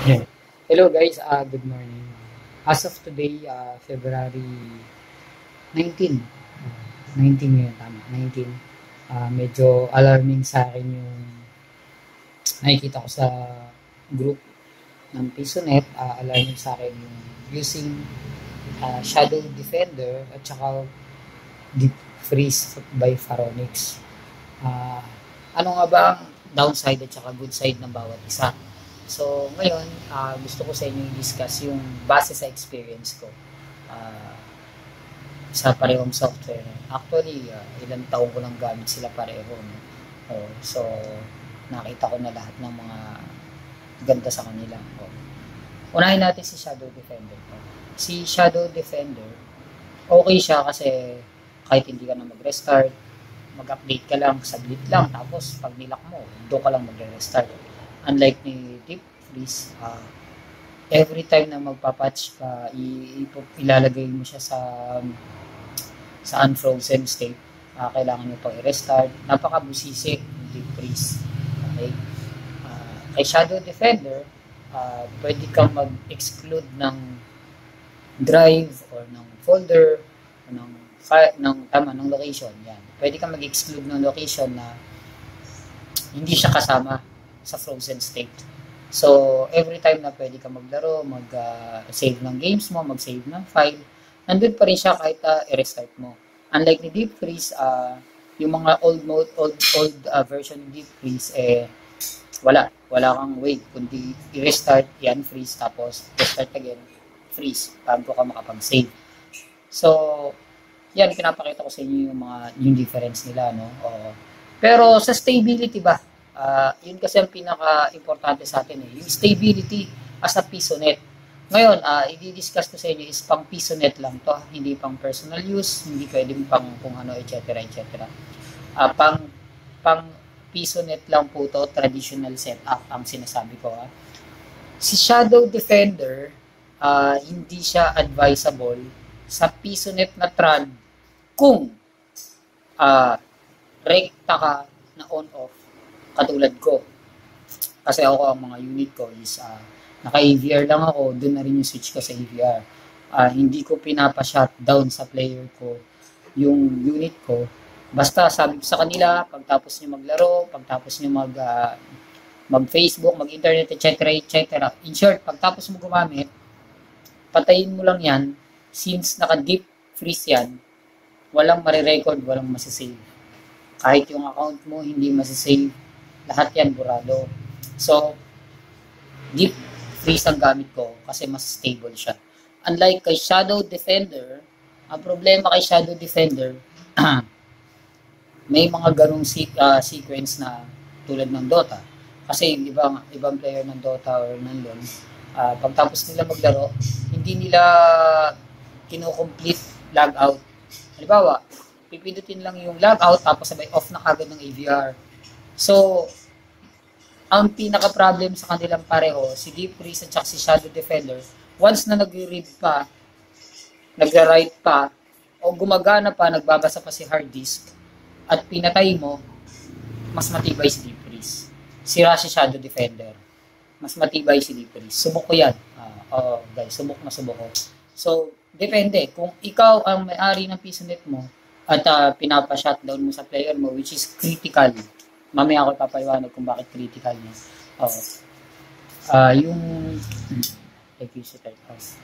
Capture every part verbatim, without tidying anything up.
Yeah. Hello guys, uh, good morning. As of today, uh, February nineteen. Uh, nineteen ngayon, tama. nineteen. Uh, medyo alarming sa akin yung nakikita ko sa group ng Pisonet. Uh, alarming sa akin yung using uh, Shadow Defender at saka DeepFreeze by Faronics. Uh, ano nga ba ang downside at saka good side ng bawat isa? So, ngayon, uh, gusto ko sa inyo i-discuss yung base sa experience ko uh, sa parehong software. Actually, uh, ilang taon ko lang gamit sila pareho. No? Oh, so, nakita ko na lahat ng mga ganda sa kanila. Oh. Unahin natin si Shadow Defender. Oh. Si Shadow Defender, okay siya kasi kahit hindi ka na mag-restart, mag-update ka lang, saglit lang, tapos pag nilak mo, doon ka lang mag-restart. Unlike ni DeepFreeze, uh, every time na magpapatch ka, ilalagay mo siya sa sa unfrozen state. Uh, kailangan nyo pang i-restart. Napaka-busisi ng DeepFreeze. Okay? Uh, kay Shadow Defender, uh, pwede kang mag-exclude ng drive or ng folder o ng, ng, tama, ng location. Yan. Pwede kang mag-exclude ng location na hindi siya kasama sa frozen state. So, every time na pwede ka maglaro, mag-save uh, ng games mo, mag-save ng file, nandun pa rin siya kahit uh, i-restart mo. Unlike ni DeepFreeze, uh, yung mga old mode, old, old uh, version ni DeepFreeze, eh, wala. Wala kang way. Kundi i-restart, i-unfreeze, tapos restart again, freeze, bago ka makapag-save. So, yan, pinapakita ko sa inyo yung mga, yung difference nila, no? O, pero sa stability ba? Uh, yun kasi ang pinaka-importante sa atin eh. Yung stability as a Pisonet. Ngayon, uh, i-discuss ko sa inyo is pang Pisonet lang to. Hindi pang personal use, hindi pwedeng pang kung ano, et cetera et cetera. Uh, pang, pang Pisonet lang po to, traditional setup ang sinasabi ko. Ha? Si Shadow Defender, uh, hindi siya advisable sa Pisonet na trad kung uh, rekta ka na on-off katulad ko. Kasi ako, ang mga unit ko is uh, naka-A V R lang ako, doon na rin yung switch ko sa A V R. Uh, hindi ko pinapa-shutdown sa player ko yung unit ko. Basta sabi ko sa kanila, pagtapos nyo maglaro, pagtapos nyo mag, uh, mag-Facebook, mag-internet, et cetera et cetera. In short, pagtapos mo gumamit, patayin mo lang yan, since naka-deep freeze yan, walang marirecord, walang masisave. Kahit yung account mo hindi masisave, lahat yan burado. So, deep freeze ang gamit ko kasi mas stable siya. Unlike kay Shadow Defender, ang problema kay Shadow Defender, may mga ganong se- uh, sequence na tulad ng Dota. Kasi yung ibang, ibang player ng Dota or ng LoL, uh, pagtapos nila maglaro, hindi nila kino-complete logout. Halimbawa, pipindutin lang yung logout tapos sabay off na kagad ng A V R. So, ang pinaka-problem sa kanilang pareho, si DeepFreeze at si Shadow Defender, once na nag-read pa, nag-write pa, o gumagana pa, nagbabasa pa si hard disk, at pinatay mo, mas matibay si DeepFreeze. Sira si Shadow Defender. Mas matibay si DeepFreeze. Subok ko yan. Uh, oh, guys, subok na subok ko. So, depende. Kung ikaw ang may-ari ng Pisonet mo, at uh, pinapa-shutdown mo sa player mo, which is critical. Mamaya ako papaliwanag kung bakit critical niya. Oh. Uh, yung F U C type house.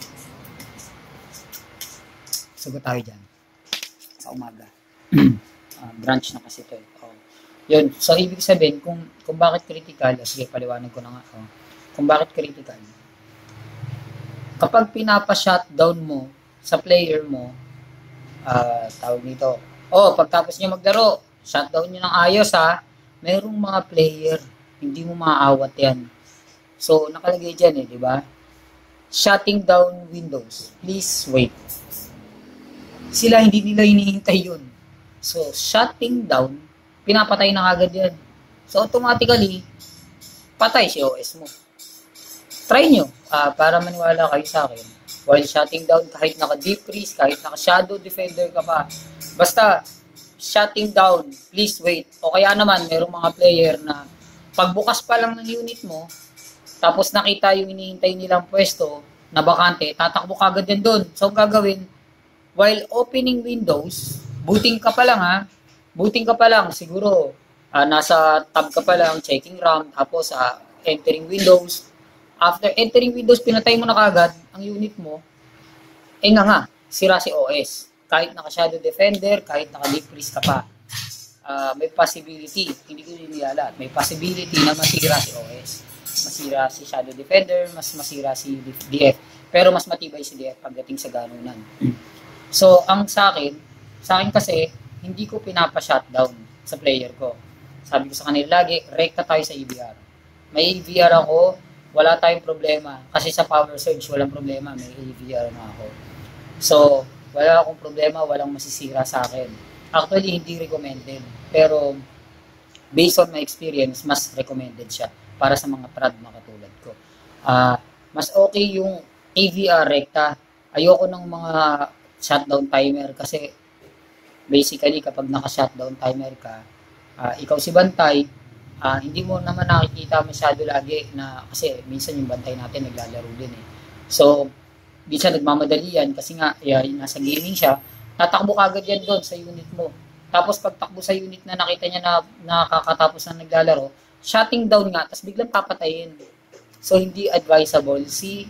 Sagot tayo dyan. Sa umaga. uh, branch na kasi ito. Oh. Yun. So, ibig sabihin, kung, kung bakit critical, oh, sige, paliwanag ko na nga. Oh. Kung bakit critical. Kapag pinapa-shutdown mo sa player mo, uh, tawag nito, oh, pagtapos niya maglaro, shutdown nyo ng ayos ha, mayroong mga player, hindi mo maaawat yan. So, nakalagay dyan eh, di ba? Shutting down Windows. Please wait. Sila hindi nila hinihintay yun. So, shutting down, pinapatay na agad yan. So, automatically, patay si O S mo. Try nyo, uh, para maniwala kayo sa akin. While shutting down, kahit naka-deep freeze, kahit naka-shadow defender ka pa, basta, shutting down, please wait. O kaya naman, mayroong mga player na pagbukas pa lang ng unit mo, tapos nakita yung hinihintay nilang pwesto na bakante, tatakbo kagad yan doon. So, ang gagawin, while opening Windows, booting ka pa lang ha, booting ka pa lang, siguro, uh, nasa tab ka pa lang, checking RAM, tapos uh, entering Windows. After entering Windows, pinatay mo na kagad ang unit mo, eh nga nga, sira si O S. Kahit naka-Shadow Defender, kahit naka-DeepFreeze ka pa, uh, may possibility, hindi ko nilala, may possibility na masira si O S. Masira si Shadow Defender, mas masira si D F. Pero mas matibay si D F pagdating sa ganunan. So, ang sa akin, sa akin kasi, hindi ko pinapa-shutdown sa player ko. Sabi ko sa kanila lagi, rekta tayo sa E V R. May E V R ako, wala tayong problema. Kasi sa power surge, walang problema. May E V R na ako. So, wala akong problema, walang masisira sa akin. Actually, hindi recommended. Pero, based on my experience, mas recommended siya para sa mga trad na katulad ko. Uh, mas okay yung A V R rekta. Ayoko ng mga shutdown timer kasi basically kapag naka-shutdown timer ka, uh, ikaw si bantay, uh, hindi mo naman nakikita masyado lagi na kasi minsan yung bantay natin naglalaro din eh. So, minsan nagmamadali yan kasi nga yeah, nasa gaming siya, tatakbo kagad yan doon sa unit mo. Tapos pagtakbo sa unit na nakita niya na nakakatapos na naglalaro, shutting down nga, tapos biglang papatayin. So, hindi advisable si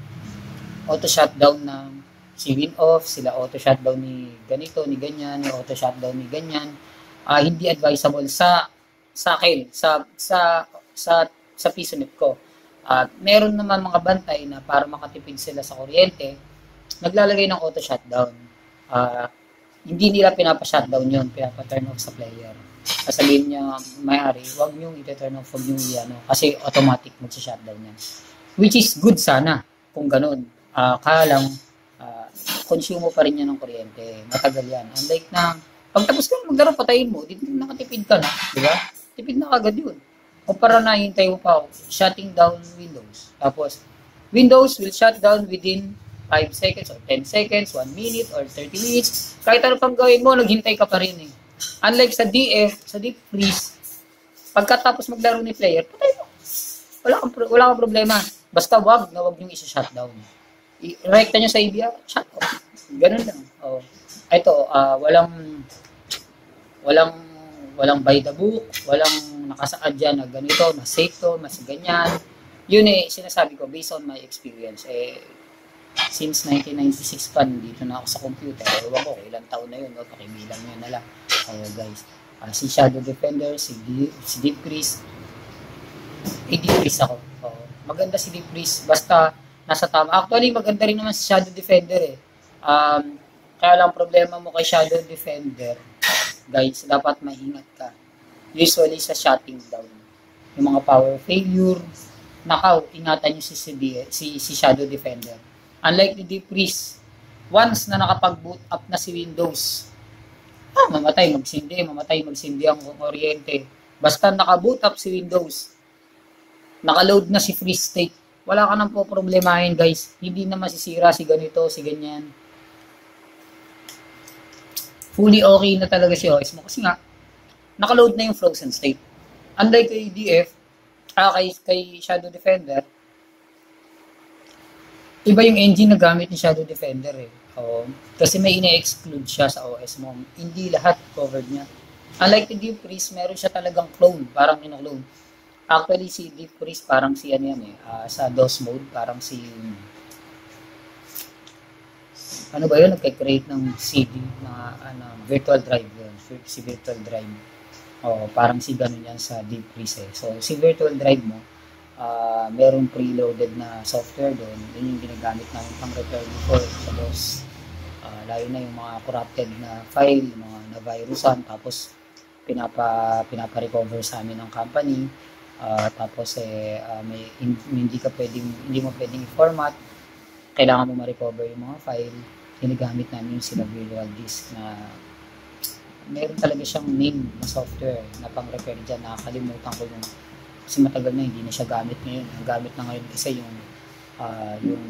auto-shutdown ng si win-off, sila auto-shutdown ni ganito, ni ganyan, ni auto-shutdown ni ganyan. Uh, hindi advisable sa sa akin, sa sa sa sa Pisonet ko. Uh, meron naman mga bantay na para makatipid sila sa kuryente, naglalagay ng auto-shutdown. Uh, hindi nila pinapa-shutdown yun, pinapa-turn off sa player. Sasabihin niya, may-ari, huwag niyong iti-turn off, huwag niyong i-ano, kasi automatic mag-shutdown yan. Which is good sana, kung ganun. Uh, kaya lang, uh, consume pa rin yan ng kuryente. Matagal yan. Unlike na, pag tapos ka maglaro, patayin mo, dito nakatipid ka na, di ba? Tipid na kagad yun. Kumpara na, hintay mo pa, shutting down Windows. Tapos, Windows will shut down within five seconds or ten seconds, one minute or thirty minutes. Kahit ano pang gawin mo, naghintay ka pa rin eh. Unlike sa D F, sa DeepFreeze, pagkatapos maglaro ni player, patay mo. Wala kang, wala kang problema. Basta wag na wag yung isa-shutdown. I-rekta nyo sa E V R, shut off. Ganun lang. Oh. Ito, uh, walang walang walang by the book, walang nakasaad dyan na ganito, na safe to, mas ganyan. Yun eh, sinasabi ko, based on my experience. Eh, since nineteen ninety-six pa, dito na ako sa computer. Ewan ko, ilang taon na yun, no? Pakibilang nyo na lang. Kaya guys, uh, si Shadow Defender, si, D si DeepFreeze, eh, DeepFreeze ako. Oh, maganda si DeepFreeze, basta nasa tama. Actually, maganda rin naman si Shadow Defender eh. Um, kaya lang problema mo kay Shadow Defender, guys, dapat maingat ka. Usually sa shutting down. Yung mga power failure, nakaw, ingatan nyo si, si, si Shadow Defender. Unlike the DeepFreeze, once na nakapag-boot up na si Windows, ah, mamatay, magsindi, mamatay, magsindi ang kuryente. Basta naka-boot up si Windows, naka-load na si freeze state, wala ka nang po problemahin guys. Hindi na masisira si ganito, si ganyan. Fully okay na talaga si O S mo kasi nga, naka-load na yung frozen state. Unlike kay D F, ah, kay, kay Shadow Defender, iba yung engine na gamit ni Shadow Defender eh. Oh, kasi may ine-exclude siya sa O S mo. Hindi lahat covered niya. Unlike the DeepFreeze, meron siya talagang clone, parang ino-clone. Actually, si DeepFreeze parang si ano yan eh, uh, sa DOS mode, parang si ano ba yun, nagka-create ng C D na ano, virtual drive yun, si virtual drive. Oh, parang si ganun yan sa DeepFreeze eh. So, si virtual drive mo, Uh, merong preloaded na software doon. Yun yung ginagamit namin pang repair before sa DOS. Uh, lalo na yung mga corrupted na file, yung mga na-virusan, tapos pinapa, pinapa-recover sa amin ng company. Uh, tapos eh, uh, may, hindi ka pwedeng, hindi mo pwedeng i-format. Kailangan mo ma-recover yung mga file. Ginagamit namin yung sila virtual disk na meron talaga siyang name na software na pang-repair dyan. Nakakalimutan ko yung kasi matagal na hindi na siya gamit ngayon. Ang gamit na ngayon kasi yung uh, yung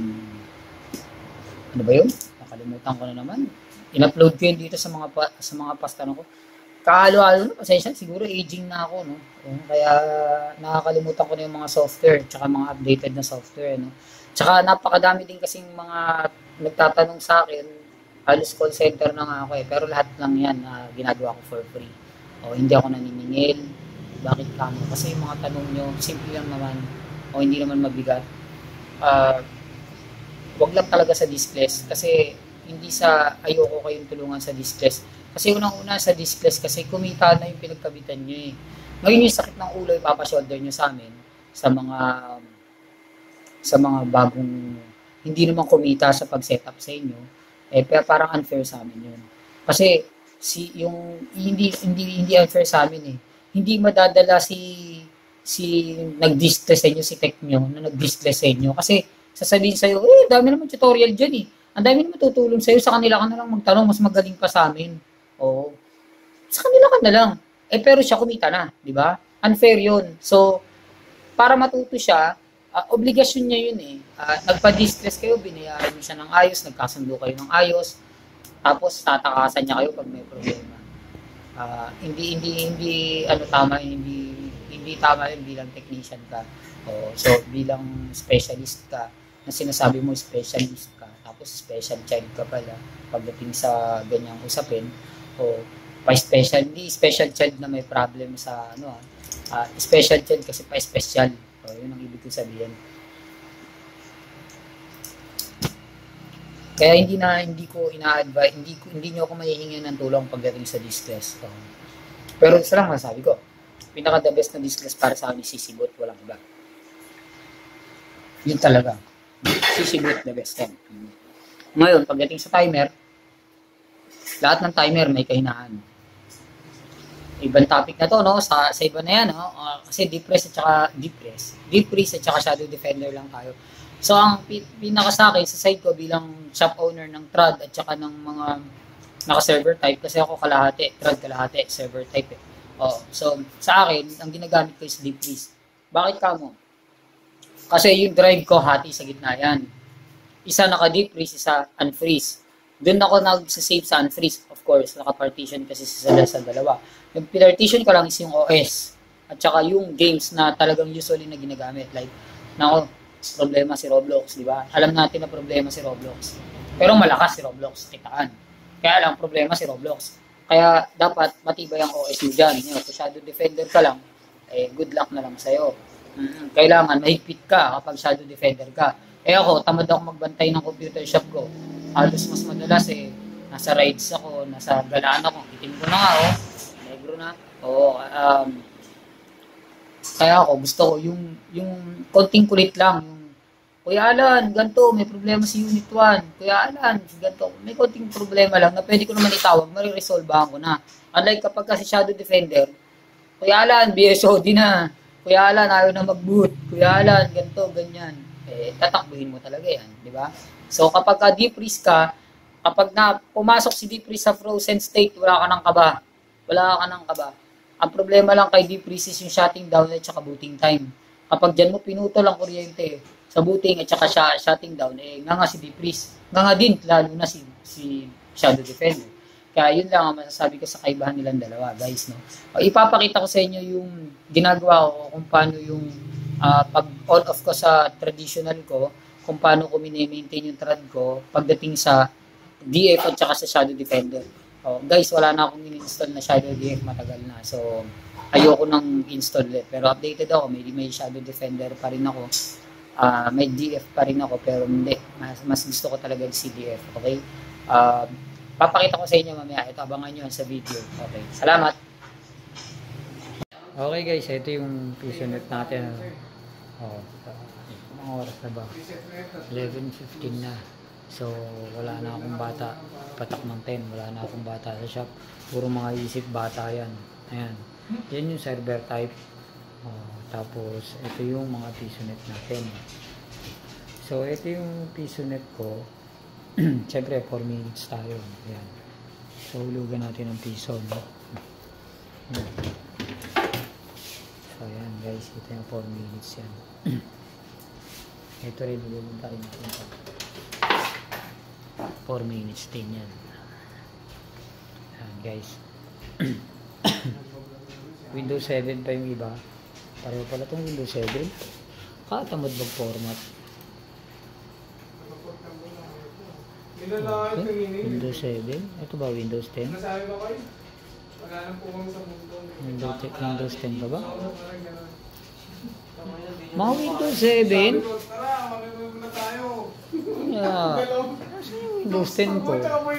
ano ba yun? Nakalimutan ko na naman. In-upload ko yun dito sa mga pa, sa mga pasta ko. kahalo-halo na, pasensya, siguro aging na ako, no? Oo, kaya nakakalimutan ko na yung mga software, tsaka mga updated na software, no? Tsaka napakadami din kasing mga nagtatanong sa akin, halos call center na nga ako eh, pero lahat lang yan na ginagawa ko for free. O hindi ako naniningil, bakit kamo? Kasi yung mga tanong nyo, simple lang naman, o hindi naman mabigat. Uh, wag lang talaga sa discless, kasi hindi sa ayoko kayong tulungan sa discless. Kasi unang-una sa discless kasi kumita na yung pinagkabitan nyo eh. Ngayon yung sakit ng ulo ipapashoulder nyo sa amin sa mga sa mga bagong hindi naman kumita sa pag-setup sa inyo, eh pero parang unfair sa amin yun. Kasi si yung hindi hindi hindi unfair sa amin eh. Hindi madadala si si nag-distress sa inyo si tech nyo na nag-distress sa inyo kasi sasabihin sa iyo, eh dami naman tutorial diyan eh. Ang dami naman tutulong sa iyo, sa kanila ka na lang magtanong, mas magaling pa sa amin. Oo. Sa kanila ka na lang. Eh pero siya kumita na, di ba? Unfair 'yun. So para matuto siya, uh, obligasyon niya yun eh. Uh, nagpa-distress kayo, binayaran niyo siya ng ayos, nagkasundo kayo ng ayos, tapos tatakasan niya kayo pag may problema. Uh, hindi hindi hindi ano tama, hindi hindi tama yun bilang technician ka. O, so bilang specialist ka, na sinasabi mo specialist ka, tapos special child ka pala pagdating sa ganyang usapin, o pa special, hindi special child na may problem sa ano ah, uh, special child kasi pa special. So, yun ang ibig ko sabihin. Kaya hindi na hindi ko ina-advise, hindi ko hindi niyo ako mahihingi ng tulong pagdating sa distress. So, pero isa lang masabi ko, pinaka the best na distress para sa akin sisibot, walang iba. Yun talaga. Sisibot the best time. Ngayon, pagdating sa timer, lahat ng timer may kahinaan. Ibang topic na to, no? Sa, sa iba na yan, no? Uh, kasi DeepFreeze at saka DeepFreeze. DeepFreeze at saka Shadow Defender lang tayo. So, ang pinaka sa akin, sa side ko bilang shop owner ng T R A D at saka ng mga naka-server type, kasi ako kalahati, T R A D kalahati, server type eh. Oh, so, sa akin, ang ginagamit ko is DeepFreeze. Bakit ka mo? Kasi yung drive ko, hati sa gitna yan. Isa naka-DeepFreeze, isa unfreeze. Doon ako nag-save sa unfreeze, of course, naka-partition kasi sa, sa dalawa. Yung partition ko lang is yung O S at saka yung games na talagang usually na ginagamit. Like, nako, problema si Roblox, di ba? Alam natin na problema si Roblox. Pero malakas si Roblox, kitaan. Kaya lang, problema si Roblox. Kaya dapat matibay ang O S mo dyan. You know, kung Shadow Defender ka lang, eh, good luck na lang sa'yo. Mm-hmm. Kailangan mahigpit ka kapag Shadow Defender ka. Eh ako, tamad ako magbantay ng computer shop ko. Halos mas madalas eh, nasa rides ako, nasa galaan ako. Itim ko na nga, oh. Negro na. Oo, um, kaya ako, gusto ko yung, yung konting kulit lang. Yung, Kuya Alan, ganito, may problema si Unit one. Kuya Alan, ganito, may konting problema lang na pwede ko naman itawag, mariresolvehan ko na. Unlike kapag kasi Shadow Defender, Kuya Alan, B S O D na. Kuya Alan, ayaw na mag-boot. Kuya Alan, ganito, ganyan. Eh, tatakbuhin mo talaga yan, di ba? So, kapag ka DeepFreeze ka, kapag na pumasok si DeepFreeze sa frozen state, wala ka ng kaba. Wala ka ng kaba. Ang problema lang kay DeepFreeze is yung shutting down at saka booting time. Kapag dyan mo pinutol ang kuryente sa booting at saka shutting down, eh, nga nga si DeepFreeze. Nga nga din, lalo na si, si Shadow Defender. Kaya yun lang ang masasabi ko sa kaibahan nilang dalawa, guys. No? O, ipapakita ko sa inyo yung ginagawa ko kung paano yung uh, pag on-off ko sa traditional ko, kung paano ko mini-maintain yung thread ko pagdating sa D F at saka sa Shadow Defender. Oh, guys, wala na akong in-install na Shadow D F, matagal na. So, ayoko nang install ulit. Pero updated ako, may, may Shadow Defender pa rin ako. Uh, may D F pa rin ako, pero hindi. Mas, mas gusto ko talaga yung C D F, okay? Uh, papakita ko sa inyo mamaya. Ito, abangan nyo sa video. Okay, salamat! Okay guys, ito yung Pisonet natin. Oh, ang oras na ba? eleven fifteen na. So, wala na akong bata. Patak ng ten. Wala na akong bata sa shop. Puro mga isip bata yan. Ayan. Yan yung server type. Oh, tapos, ito yung mga Pisonet natin. So, ito yung Pisonet ko. Siyempre, four minutes tayo. Ayan. So, hulugan natin ang piso. No? Ayan. So, ayan guys. Ito yung four minutes yan. Ito rin, hulugan tayo natin. four minutes din yan. Ayan guys. Windows seven pa yung iba. Pareho pala itong Windows seven. Katamad mag-format. Okay. Windows seven. Ito ba Windows ten? Windows, Windows ten pa ba? Mga Windows seven? Yeah. Windows ten ko.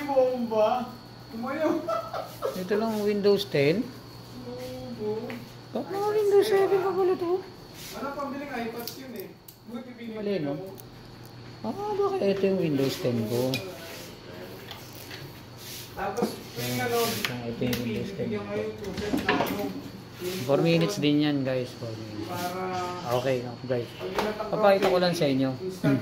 Ito lang Windows ten. Ba't mga Windows seven pa pala ito? Ano pambiling iPads yun eh? Mali, no? Ah, baka ito yung Windows ten ko. Tapos, yung ano, ito yung Windows ten ko. four minutes din yan, guys. four minutes. Okay, no, guys. Papakita ko lang sa inyo. Hmm.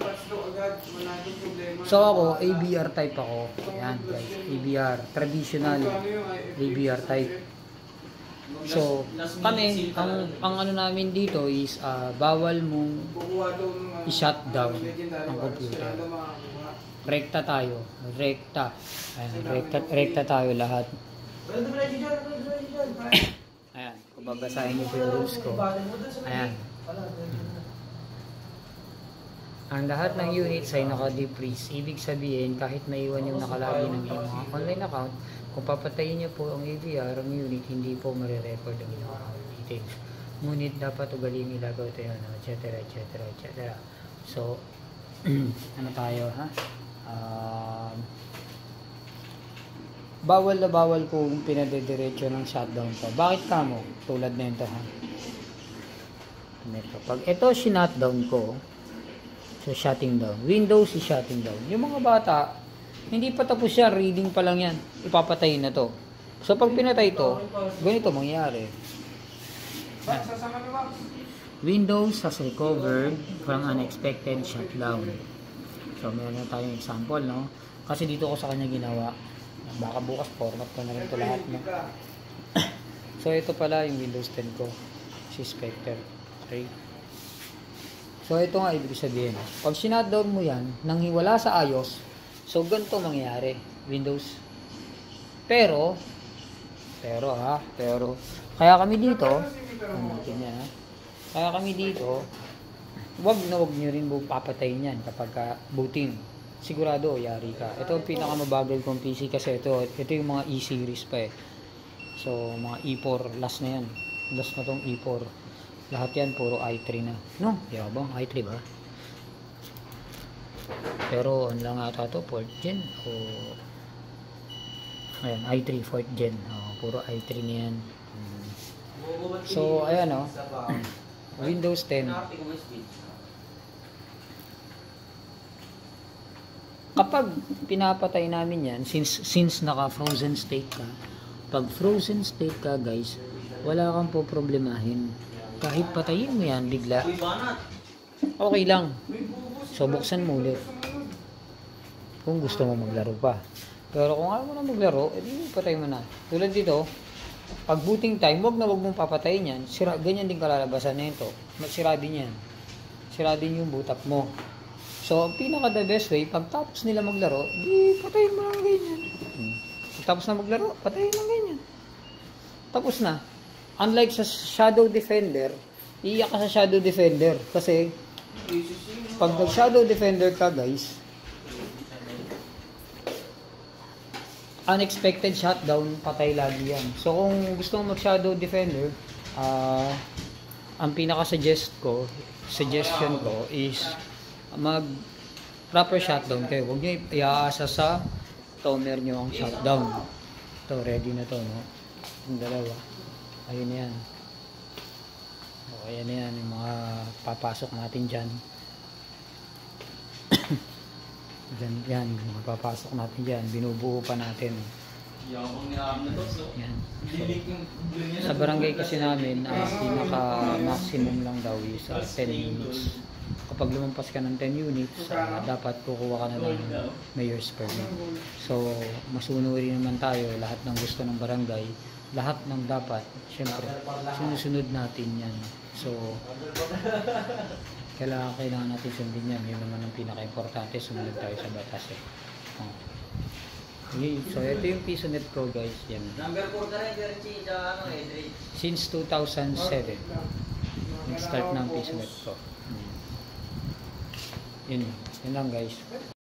So ako, A B R type ako. Ayan, guys. A B R. Traditional A B R type. So, kami, ang, ang ano namin dito is uh, bawal mong i-shutdown ang computer. Rekta tayo. Rekta. Ayan, rekta, rekta tayo lahat. Ayan, kung babasahin niyo po yung rules ko. Ayan. Ang lahat ng units ay naka-DeepFreeze. Ibig sabihin, kahit maiwan yung nakalagay ng iyong mga online account, kung papatayin niyo po ang A V R, ang unit, hindi po marirecord ang inyong account details. Ngunit dapat ugaling ilagaw ito yun, et cetera, et cetera, et cetera. So, ano tayo, ha? Um, bawal na bawal kung pinadediretso ng shutdown ko. Bakit ka mo? Tulad na ito, ha? Ito. Pag ito sinutdown ko, so shutting down. Windows is shutting down. Yung mga bata, hindi pa tapos yan, reading pa lang yan. Ipapatay na to. So pag pinatay ito, ganito mangyayari. Windows has recovered from unexpected shutdown. So meron na tayong example, no? Kasi dito ko sa kanya ginawa. Baka bukas format ko na rin ito lahat, no? So ito pala yung Windows ten ko. Si Spectre. Okay. So ito nga ibig sabihin. Pag sinutdown mo yan, nang hiwala sa iOS, so ganito mangyayari. Windows. Pero, pero ha, pero, kaya kami dito, ano natin yan ha, kaya kami dito, wag na wag nyo rin papatayin yan kapag ka booting. Sigurado, yari ka. Ito ang pinakamabagal kong P C kasi ito, ito yung mga E-series pa eh. So, mga E four, last na yan. Last na tong E four. Lahat yan, puro i three na. No, yabang, i three ba? Pero, ano lang ata ito, fourth gen. O, ayan, i three, fourth gen. O, puro i three na yan. Hmm. So, ayan o. Windows ten. Kapag pinapatay namin yan, since, since naka-frozen state ka, pag frozen state ka, guys, wala kang po problemahin. Kahit patayin mo yan, bigla, okay lang. So, buksan mo ulit. Kung gusto mo maglaro pa. Pero kung ayaw mo na maglaro, edi patay mo na. Tulad dito, pag booting time, wag na wag mong papatayin yan. Sira, ganyan din kalalabasan na ito. Sira din yan. Sira din yung boot up mo. So, pinaka the best way, pag tapos nila maglaro, di patayin mo lang ganyan. Pag tapos na maglaro, patayin lang ganyan. Tapos na. Unlike sa Shadow Defender, iiyak ka sa Shadow Defender. Kasi, pag nag-Shadow Defender ka, guys, unexpected shutdown, patay lagi yan. So, kung gusto mo mag-Shadow Defender, uh, ang pinaka-suggest ko, suggestion ko is mag proper shutdown kayo. Huwag nyo iaasa sa toner nyo ang shutdown. Ito, ready na to, no? Yung dalawa. Ayun yan. O, ayan yan. Yung mga papasok natin dyan. Dyan, yan. Yung mga papasok natin dyan. Binubuo pa natin. Yan. So, sa barangay kasi namin, ang pinaka-maximum lang daw is uh, ten units. Kapag lumampas ka ng ten units, uh, dapat kukuha ka na ng mayor's permit. So, masunurin naman tayo lahat ng gusto ng barangay. Lahat ng dapat, syempre, sinusunod natin yan. So, kailangan, kailangan natin sundin yan. Yun naman ang pinaka-importante, sumunod tayo sa batas eh. Oh. Okay, so ito yung Pisonet Pro guys, yan. Number four ka rin, Gerchi, sa ano eh, Dre. Since two thousand seven, nag-start ng Pisonet Pro. Hmm. Yun, yun lang guys.